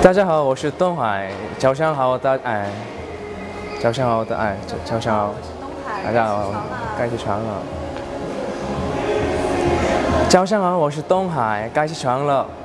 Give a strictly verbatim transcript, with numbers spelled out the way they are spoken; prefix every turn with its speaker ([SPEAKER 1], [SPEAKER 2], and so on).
[SPEAKER 1] 大家好，我是东海，早上好，大哎，早上好的哎，早早上好，大家好，该起床了。早上好，我是东海，该起床了。